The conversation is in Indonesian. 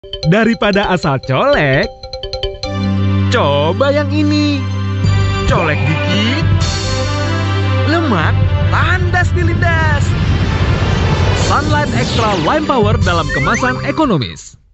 Daripada asal colek, coba yang ini. Colek dikit, lemak, tandas di lidah. Sunlight Extra Lime Power dalam kemasan ekonomis.